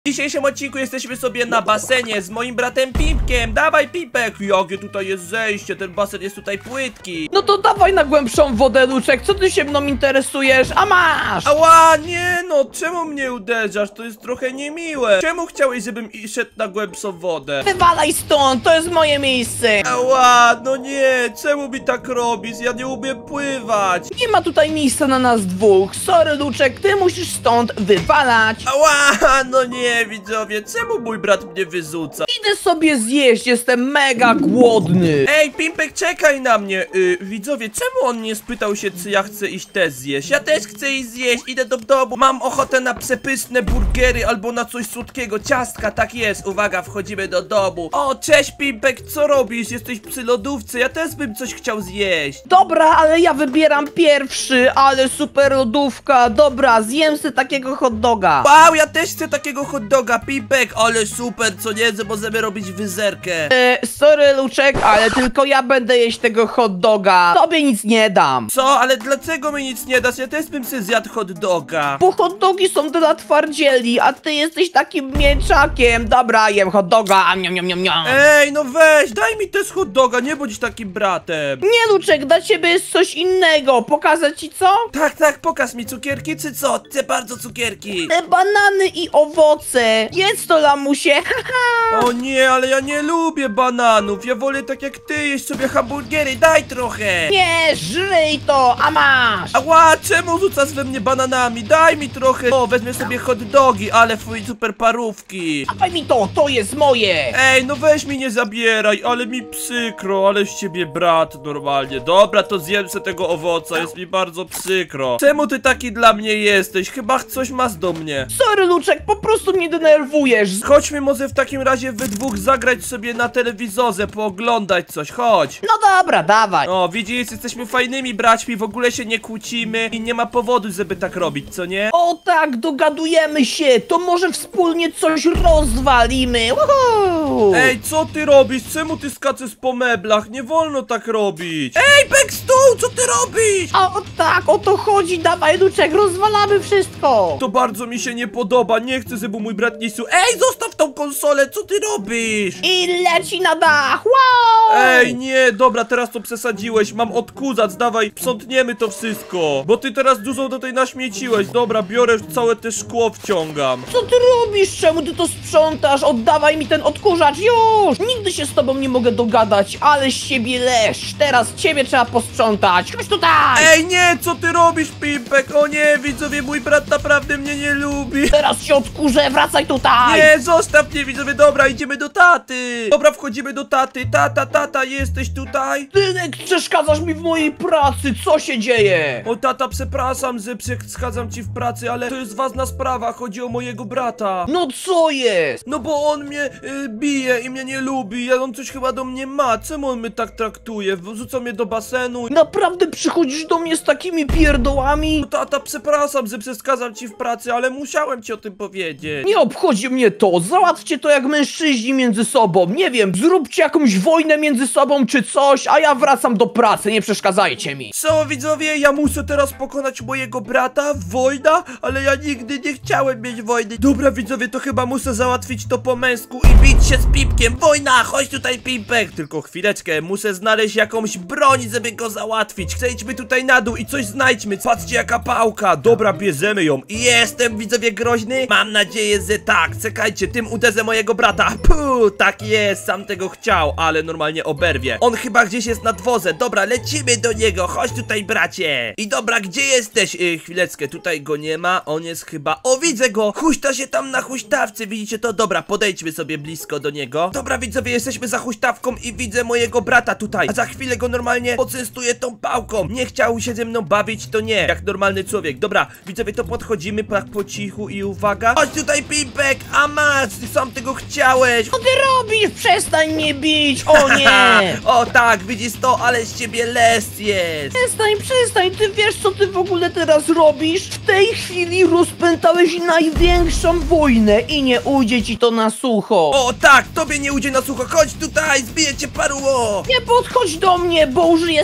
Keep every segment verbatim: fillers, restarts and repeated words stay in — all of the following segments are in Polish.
W dzisiejszym odcinku jesteśmy sobie na basenie z moim bratem Pimpkiem. Dawaj, Pimpek! Jakie tutaj jest zejście, ten basen jest tutaj płytki. No to dawaj na głębszą wodę, Luczek, co ty się mną interesujesz? A masz! Ała, nie no, czemu mnie uderzasz? To jest trochę niemiłe. Czemu chciałeś, żebym i- szedł na głębszą wodę? Wywalaj stąd, to jest moje miejsce! Ała, no nie, czemu mi tak robisz? Ja nie umiem pływać. Nie ma tutaj miejsca na nas dwóch. Sorry, Luczek, ty musisz stąd wywalać. Ała, no nie, widzowie, czemu mój brat mnie wyrzuca? Idę sobie zjeść, jestem mega głodny. Ej, Pimpek, czekaj na mnie. Yy, widzowie, czemu on nie spytał się, czy ja chcę iść też zjeść? Ja też chcę iść zjeść, idę do domu. Mam ochotę na przepyszne burgery albo na coś słodkiego. Ciastka, tak jest. Uwaga, wchodzimy do domu. O, cześć, Pimpek, co robisz? Jesteś przy lodówce, ja też bym coś chciał zjeść. Dobra, ale ja wybieram pierwszy, ale super lodówka. Dobra, zjem sobie takiego hot doga. Wow, ja też chcę takiego hot doga, Pimpek, ale super, co nie, że możemy robić wyzerkę. E, sorry, Luczek, ale tylko ja będę jeść tego hot doga. Tobie nic nie dam. Co? Ale dlaczego mi nic nie dasz? Ja też bym sobie zjadł hot doga. Bo hot dogi są dla twardzieli, a ty jesteś takim mieczakiem. Dobra, jem hot doga. Niam, niam, niam, niam. Ej, no weź, daj mi też hot doga, nie bądź takim bratem. Nie, Luczek, dla ciebie jest coś innego. Pokażę ci co? Tak, tak, pokaż mi cukierki, czy co? Chcę bardzo cukierki. Te banany i owoce. Jedz to, lamusie. Haha. O nie, ale ja nie lubię bananów. Ja wolę tak jak ty, jeść sobie hamburgery, daj trochę. Nie, żryj to, a masz. Ała, czemu rzucasz we mnie bananami? Daj mi trochę. O, wezmę sobie hot dogi, ale fuj, super parówki. Dawaj mi to, to jest moje. Ej, no weź mi nie zabieraj, ale mi przykro, ale z ciebie brat normalnie. Dobra, to zjem se tego owoca, jest mi bardzo przykro. Czemu ty taki dla mnie jesteś? Chyba coś masz do mnie. Sorry, Luczek, po prostu mnie denerwujesz. Chodźmy może w takim razie we dwóch zagrać sobie na telewizorze, pooglądać coś, chodź. No dobra, dawaj. O, widzisz, jesteśmy fajnymi braćmi, w ogóle się nie kłócimy i nie ma powodu, żeby tak robić, co nie? O tak, dogadujemy się. To może wspólnie coś rozwalimy. Woohoo. Ej, co ty robisz? Czemu ty skaczesz po meblach? Nie wolno tak robić. Ej, Pek, stół, co ty robisz? O tak, o to chodzi, dawaj, Luczek, rozwalamy wszystko. To bardzo mi się nie podoba, nie chcę, żeby mój brat nie słu... Ej, zostaw tą konsolę, co ty robisz? I leci na dach, wow! Ej, nie, dobra, teraz to przesadziłeś, mam odkuzacz, dawaj, sprzątniemy to wszystko. Bo ty teraz dużo do tej naśmieciłeś, dobra, biorę całe te szkło, wciągam. Co ty robisz? Czemu ty to sprzątasz? Oddawaj mi ten odkurzacz, już! Nigdy się z tobą nie mogę dogadać, ale z siebie leszcz. Teraz ciebie trzeba posprzątać. Chodź tutaj! Ej, nie, co ty robisz, Pimpek? O nie, widzowie, mój brat naprawdę mnie nie lubi. Teraz się odkurzę, wracaj tutaj! Nie, zostaw mnie, widzowie, dobra, idziemy do taty. Dobra, wchodzimy do taty. Tata, tata, jesteś tutaj? Tynek, przeszkadzasz mi w mojej pracy, co się dzieje? O, tata, przepraszam, że przeszkadzam ci w pracy, ale to jest ważna sprawa, chodzi o mojego brata. No co jest? No bo on mnie y, bije i mnie nie lubi, ja on coś chyba do mnie ma, czemu on mnie tak traktuje? Wrzuca mnie do basenu. Naprawdę przychodzisz do mnie z takimi pierdołami? No, tata, przepraszam, że przeszkadzam ci w pracy, ale musiałem ci o tym powiedzieć. Nie obchodzi mnie to, załatwcie to jak mężczyźni między sobą, nie wiem, zróbcie jakąś wojnę między sobą czy coś, a ja wracam do pracy, nie przeszkadzajcie mi. Co, widzowie, ja muszę teraz pokonać mojego brata? Wojna? Ale ja nigdy nie chciałem mieć wojny. Dobra, widzowie, to chyba muszę załatwić to po męsku i bić się z Pimpkiem. Wojna, chodź tutaj, Pimpek. Tylko chwileczkę, muszę znaleźć jakąś broń, żeby go załatwić. Przejdźmy tutaj na dół i coś znajdźmy. Patrzcie, jaka pałka. Dobra, bierzemy ją. Jestem, widzowie, groźny? Mam nadzieję, że tak. Czekajcie, tym uderzę mojego brata. Puh, tak jest, sam tego chciał, ale normalnie oberwie. On chyba gdzieś jest na dworze. Dobra, lecimy do niego. Chodź tutaj, bracie. I dobra, gdzie jesteś? Yy, chwileczkę, tutaj go nie ma. On jest chyba... O, widzę go. Huśta się tam na huśtawce. Widzicie to? Dobra, podejdźmy sobie blisko do niego. Dobra, widzowie, jesteśmy za huśtawką i widzę mojego brata tutaj. A za chwilę go normalnie poczęstuję tą pałką. Nie chciał się ze mną bawić, to nie. Jak normalny człowiek. Dobra, widzowie, to podchodzimy tak po cichu i uwaga. Chodź tutaj, Pimpek. A masz, ty sam tego chciałeś. Co ty robisz? Przestań mnie bić, o nie! O tak, widzisz to, ale z ciebie les jest. Przestań, przestań, ty wiesz co ty w ogóle teraz robisz? W tej chwili rozpętałeś największą wojnę i nie ujdzie ci to na sucho. O tak, tobie nie ujdzie na sucho, chodź tutaj, zbiję cię, paruło. Nie podchodź do mnie, bo użyję specjalnie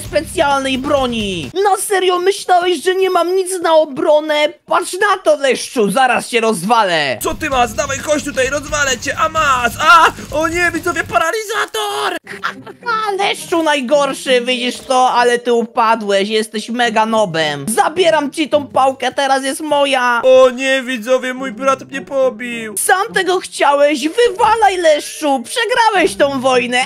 niezniszczalnej broni. Na serio myślałeś, że nie mam nic na obronę? Patrz na to, Leszczu, zaraz cię rozwalę. Co ty masz? Dawaj, chodź tutaj, rozwalę cię, a masz! A! O nie, widzowie, paralizator! A, Leszczu najgorszy, widzisz to, ale ty upadłeś, jesteś mega nobem. Zabieram ci tą pałkę, teraz jest moja. O nie, widzowie, mój brat mnie pobił! Sam tego chciałeś, wywalaj, Leszczu, przegrałeś tą wojnę.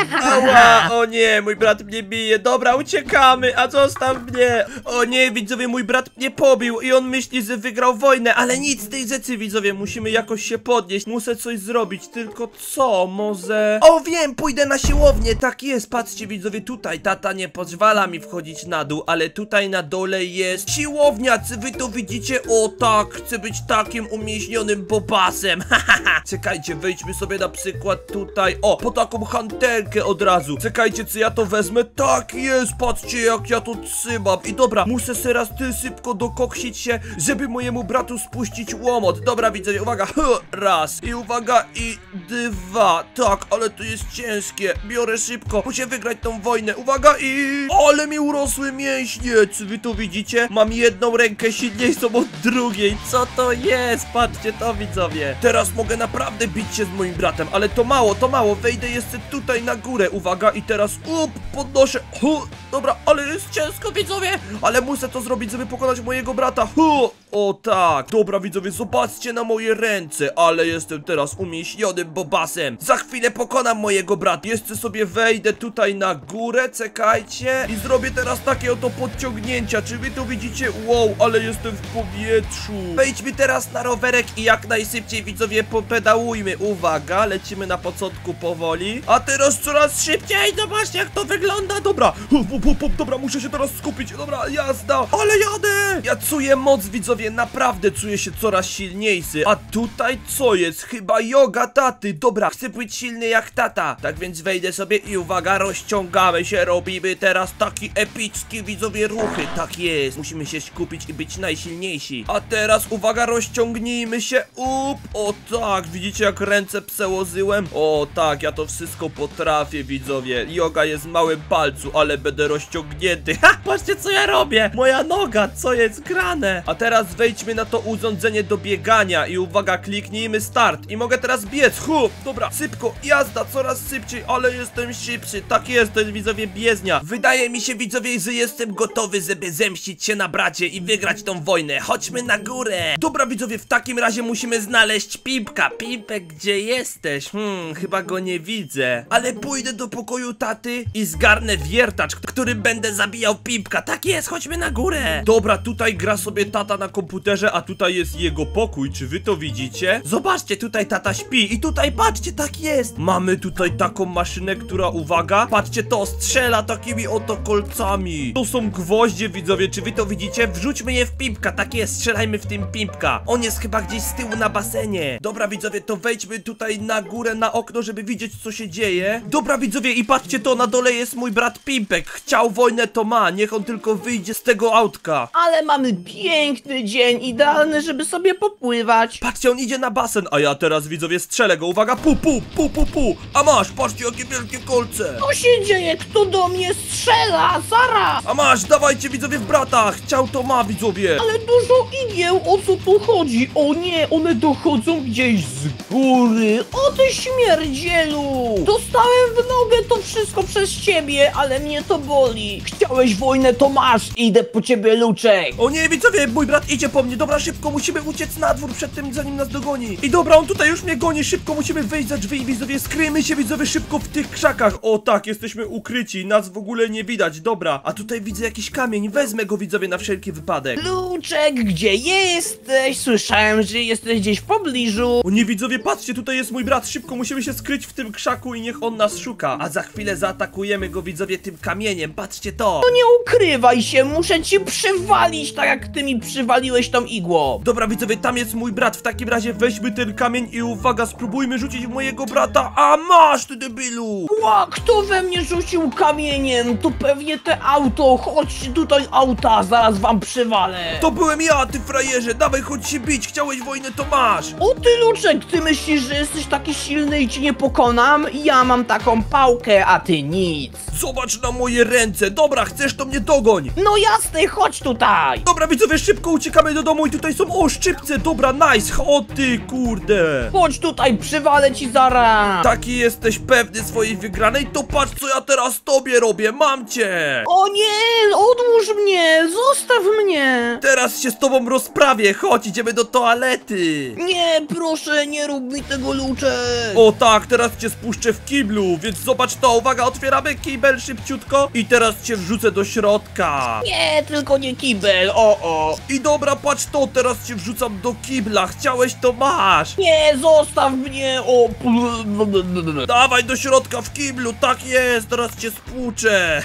Ała, o nie, mój brat mnie bije. Dobra, uciekamy, a zostaw mnie. O nie, widzowie, mój brat mnie pobił i on myśli, że wygrał wojnę, ale nic z tej rzeczy, widzowie, musimy jakoś się podnieść. Muszę coś zrobić, tylko co? Może... O, wiem, pójdę na siłownię, tak jest, patrzcie, widzowie, tutaj tata nie pozwala mi wchodzić na dół, ale tutaj na dole jest siłownia, czy wy to widzicie? O tak, chcę być takim umieśnionym bobasem. Hahaha, czekajcie, wejdźmy sobie na przykład tutaj, o, po taką hantelkę od razu. Czekajcie, czy ja to wezmę? Tak jest, patrzcie jak ja to trzymam. I dobra, muszę teraz ty szybko dokoksić się, żeby mojemu bratu spuścić łomot. Dobra, widzowie, uwaga, raz i uwaga i dwa. Tak, ale to jest ciężkie. Biorę szybko, muszę wygrać tą wojnę. Uwaga i... Ale mi urosły mięśnie. Czy wy to widzicie? Mam jedną rękę silniejszą od drugiej. Co to jest? Patrzcie to, widzowie. Teraz mogę naprawdę bić się z moim bratem, ale to mało, to mało. Wejdę jeszcze tutaj na górę. Uwaga i teraz up, podnoszę. Hu, dobra, ale jest ciężko, widzowie. Ale muszę to zrobić, żeby pokonać mojego brata. Hu, o tak. Dobra, widzowie, zobaczcie na moje ręce. Ale jestem teraz umieśnionym bobasem. Za chwilę pokonam mojego brata. Jeszcze sobie wejdę tutaj na górę, czekajcie. I zrobię teraz takie oto podciągnięcia. Czy wy to widzicie? Wow, ale jestem w powietrzu. Wejdźmy teraz na rowerek i jak najszybciej, widzowie, popedałujmy. Uwaga, lecimy na początku powoli. A teraz coraz szybciej. Zobaczcie, jak to wygląda. Dobra, hop, hop, hop, dobra, muszę się teraz skupić. Dobra, jazda, ale jadę. Ja czuję moc, widzowie, naprawdę czuję się coraz silniejszy. A tutaj co jest? Chyba joga taty. Dobra, chcę być silny jak tata. Tak więc wejdę sobie i uwaga, rozciągamy się. Robimy teraz taki epicki, widzowie, ruchy. Tak jest, musimy się skupić i być najsilniejsi. A teraz uwaga, rozciągnijmy się. Up, o tak, widzicie jak ręce przełożyłem? O tak, ja to wszystko potrafię, widzowie. Joga jest w małym palcu, ale będę rozciągnięty. Ha, patrzcie co ja robię. Moja noga, co jest grane? A teraz wejdźmy na to urządzenie do biegania i uwaga, kliknijmy start. I mogę teraz biec. Hu, dobra, szybko, jazda, coraz szybciej, ale jestem szybszy. Tak jest, to jest, widzowie, bieżnia. Wydaje mi się, widzowie, że jestem gotowy, żeby zemścić się na bracie i wygrać tą wojnę. Chodźmy na górę. Dobra, widzowie, w takim razie musimy znaleźć Pimpka. Pimpek, gdzie jesteś? Hmm, chyba go nie widzę. Ale pójdę do pokoju taty i zgarnę wiertacz, którym będę zabijał Pimpka. Tak jest, chodźmy na górę. Dobra, tutaj gra sobie tata na komputerze, a tutaj jest jego pokój. Czy wy to widzicie? Zobaczcie, tutaj tata śpi i tutaj, patrzcie, tak jest. Mamy tutaj taką maszynę, która, uwaga, patrzcie to, strzela takimi oto kolcami. To są gwoździe, widzowie, czy wy to widzicie? Wrzućmy je w Pimpka, tak jest, strzelajmy w tym Pimpka. On jest chyba gdzieś z tyłu na basenie. Dobra, widzowie, to wejdźmy tutaj na górę, na okno, żeby widzieć, co się dzieje. Dobra, widzowie, i patrzcie to, na dole jest mój brat Pimpek. Chciał wojnę, to ma, niech on tylko wyjdzie z tego autka. Ale mamy piękny dzień, idealny, żeby sobie popływać. Patrzcie, on idzie na basen, a ja teraz, widzowie, strzelę go, uwaga, pu, pu, pu, pu, pu. A masz, patrzcie, jakie wielkie kolce. Co się dzieje? Kto do mnie strzela? Zaraz! A masz, dawajcie, widzowie, w brata. Chciał, to ma, widzowie. Ale dużo igieł, o co tu chodzi? O nie, one dochodzą gdzieś z góry. O ty śmierdzielu! Dostałem w nogę to wszystko przez ciebie, ale mnie to boli. Chciałeś wojnę, to masz. Idę po ciebie, Luczek. O nie, widzowie, mój brat idzie po mnie. Dobra, szybko, musimy uciec na dwór przed tym, zanim nas dogoni. I dobra, on tutaj już mnie goni. Szybko musimy wyjść za drzwi, widzowie. Skryjmy się, widzowie, szybko w tych krzakach. O tak, jesteśmy ukryci. Nas w ogóle nie widać. Dobra, a tutaj widzę jakiś kamień. Wezmę go, widzowie, na wszelki wypadek. Luczek, gdzie jesteś? Słyszałem, że jesteś gdzieś w pobliżu. O nie, widzowie, patrzcie, tutaj jest mój brat. Szybko musimy się skryć w tym krzaku i niech on nas szuka. A za chwilę zaatakujemy go, widzowie, tym kamieniem. Patrzcie to. No nie ukrywaj się, muszę ci przywalić, tak jak ty mi przywaliłeś tą igłą. Dobra, widzowie, tam jest mój brat. W takim razie weźmy ten kamień i uwaga, spróbujmy rzucić w mojego brata. A masz, ty debilu! Ała, kto we mnie rzucił kamieniem? To pewnie te auto. Chodźcie tutaj auta, zaraz wam przywalę. To byłem ja, ty frajerze, dawaj chodź się bić, chciałeś wojnę, to masz. O ty Luczek, ty myślisz, że jesteś taki silny i ci nie pokonam? Ja mam taką pałkę, a ty nic. Zobacz na moje ręce, dobra, chcesz to mnie dogoń. No jasne, chodź tutaj. Dobra widzowie, szybko uciekamy do domu i tutaj są, o szczypce, dobra, nice, o ty kurde. Chodź tutaj, przywalę ci zaraz. Taki jesteś pewny swojej wygranej, to patrz co ja teraz tobie robię, mam cię. O nie, odłóż mnie, zostaw mnie. Teraz się z tobą rozprawię, chodź, idziemy do toalety. Nie, proszę, nie rób mi tego, Luczek. O tak, teraz cię spuszczę w kiblu, więc zobacz to, uwaga, otwieramy kibel szybciutko i teraz cię wrzucę do środka. Nie, tylko nie kibel, o o. I dobra, patrz to, teraz cię wrzucam do kibla, chciałeś to masz. Nie, zostaw mnie, o. Dawaj do środka w kiblu, tak jest, teraz cię spłuczę.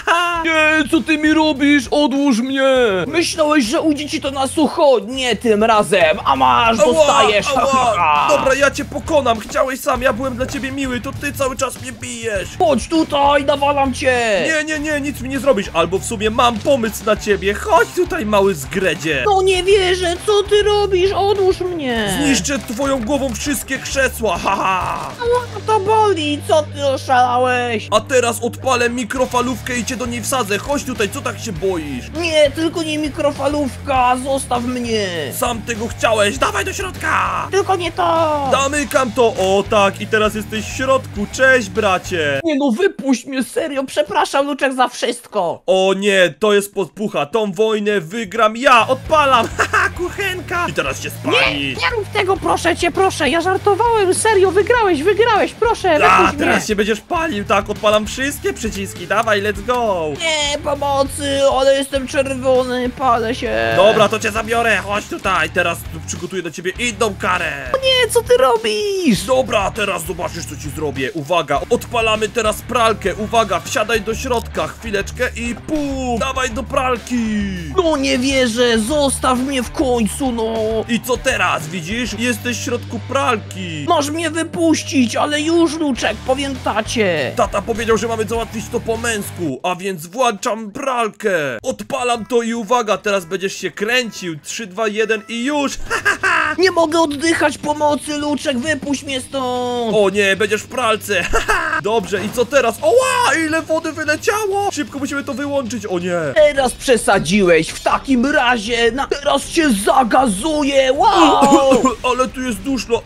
Nie, co ty mi robisz? Odłóż mnie. Myślałeś, że ujdzie ci to na sucho? Nie tym razem, a masz, dostajesz. ała. Dobra, ja cię pokonam, chciałeś sam, ja byłem dla ciebie miły, to ty cały czas mnie bijesz. Chodź tutaj, nawalam cię. Nie, nie, nie, nic mi nie zrobisz, albo w sumie mam pomysł na ciebie, chodź tutaj mały zgredzie. No nie wierzę, co ty robisz? Odłóż mnie. Zniszczę twoją głową wszystkie krzesła, haha. Ała, to boli, co ty oszalałeś? A teraz odpalę mikrofalówkę i cię do niej wsadzę, chodź tutaj, co tak się boisz? Nie, tylko nie mikrofalówka, zostaw mnie. Sam tego chciałeś, dawaj do środka. Tylko nie to. Zamykam to, o tak, i teraz jesteś w środku, cześć bracie. Nie no, wypuść mnie, serio, przepraszam Luczek za wszystko. O nie, to jest podpucha, tą wojnę wygram ja, odpalam, haha, kuchenka. I teraz się spali. Nie rób tego, proszę cię, proszę, ja żartowałem, serio, wygrałeś, wygrałeś, proszę, A, wypuść mnie. teraz się będziesz palił, tak, odpalam wszystkie przyciski, dawaj, let's go. Nie, pomocy, ale jestem czerwony, palę się. Dobra, to cię zabiorę, chodź tutaj, teraz tu przygotuję do ciebie inną karę. Nie, co ty robisz? Dobra, teraz zobaczysz co ci zrobię, uwaga, odpalamy teraz pralkę, uwaga, wsiadaj do środka, chwileczkę i pum, dawaj do pralki. No nie wierzę, zostaw mnie w końcu, no. I co teraz, widzisz, jesteś w środku pralki. Masz mnie wypuścić, ale już, Luczek, powiem tacie. Tata powiedział, że mamy załatwić to po męsku, a więc włączam pralkę. Odpalam to i uwaga, teraz będziesz się kręcił, trzy, dwa, jeden i już. Nie mogę oddychać, pomocy, Luczek, wypuść mnie stąd. O nie, będziesz w pralce. Dobrze, i co teraz? Oła, ile wody wyleciało. Szybko musimy to wyłączyć, o nie. Teraz przesadziłeś, w takim razie, na teraz cię zagazuję, wow. Ale tu jest duszno.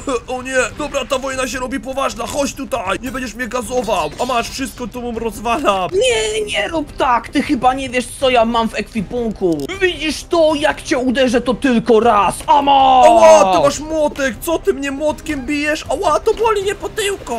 O nie, dobra, ta wojna się robi poważna, chodź tutaj. Nie będziesz mnie gazował, a masz wszystko, to mu rozwalam. Nie, nie rób tak, ty chyba nie wiesz, co ja mam w ekwipunku. Widzisz to, jak cię uderzę, to tylko raz, a masz. Ała, ty masz młotek, co ty mnie młotkiem bijesz? Ała, to boli nie po tyłku.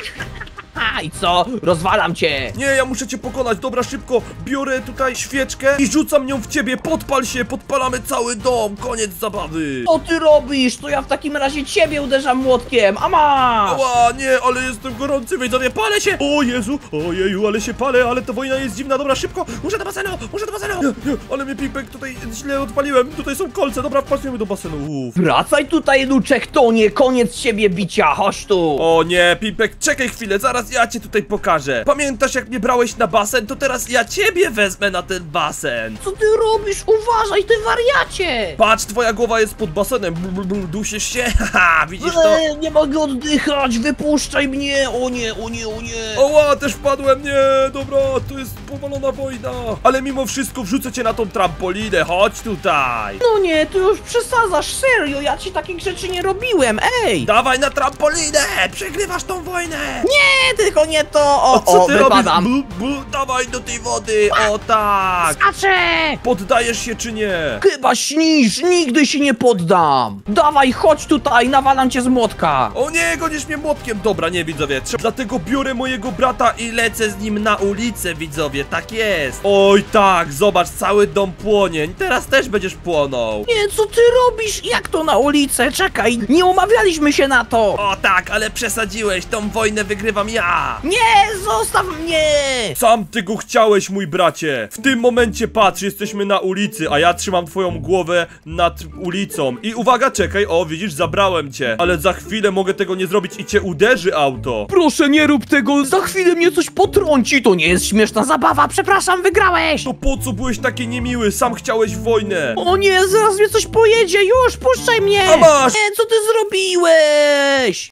A i co? Rozwalam cię. Nie, ja muszę cię pokonać, dobra, szybko, biorę tutaj świeczkę i rzucam nią w ciebie, podpal się, podpalamy cały dom, koniec zabawy. Co ty robisz? To ja w takim razie ciebie uderzam młotkiem, a masz. Ała, nie, ale jestem gorący, widzowie, palę się. O Jezu, ojeju, ale się palę, ale ta wojna jest dziwna, dobra, szybko, muszę do basenu, muszę do basenu. Nie, nie, ale mnie Pimpek tutaj źle odpaliłem, tutaj są kolce, dobra, wpasujemy do basenu. Uf. Wracaj tutaj, Luczek, to nie koniec ciebie bicia, chodź tu. O nie, Pimpek, czekaj chwilę, zaraz ja cię tutaj pokażę. Pamiętasz jak mnie brałeś na basen, to teraz ja ciebie wezmę na ten basen. Co ty robisz? Uważaj, ty wariacie. Patrz, twoja głowa jest pod basenem, bl, bl, bl, dusisz się, haha, widzisz to? Eee, nie mogę oddychać, wypuszczaj mnie, o nie, o nie, o nie. Oła, też wpadłem, nie, dobra, to jest powalona wojna. Ale mimo wszystko wrzucę cię na tą trampolinę, chodź tutaj. No nie, ty już przesadzasz, serio, ja ci takich rzeczy nie robiłem, ej. Dawaj na trampolinę, przegrywasz tą wojnę. Nie, tylko nie to, o, A co o, ty wypadam. robisz? Bu, bu, dawaj do tej wody, o tak. Skaczę. Poddajesz się czy nie? Chyba śnisz, nigdy się nie poddam. Dawaj, chodź tutaj, nawalam cię z młotka. O nie, gonisz mnie młotkiem. Dobra, nie widzowie, trzeba... dlatego biorę mojego brata i lecę z nim na ulicę, widzowie, tak jest. Oj tak, zobacz, cały dom płonie, teraz też będziesz płonął. Nie, co ty robisz? Jak to na ulicę? Czekaj, nie umawialiśmy się na to. O tak, ale przesadziłeś, tą wojnę wygrywam ja. dnia! Nie, zostaw mnie! Sam ty go chciałeś, mój bracie! W tym momencie patrz, jesteśmy na ulicy, a ja trzymam twoją głowę nad ulicą. I uwaga, czekaj, o widzisz, zabrałem cię. Ale za chwilę mogę tego nie zrobić i cię uderzy auto. Proszę, nie rób tego, za chwilę mnie coś potrąci, to nie jest śmieszna zabawa, przepraszam, wygrałeś! To po co byłeś taki niemiły? Sam chciałeś wojnę. O nie, zaraz mnie coś pojedzie, już, puszczaj mnie! A masz! Nie, co ty zrobiłeś?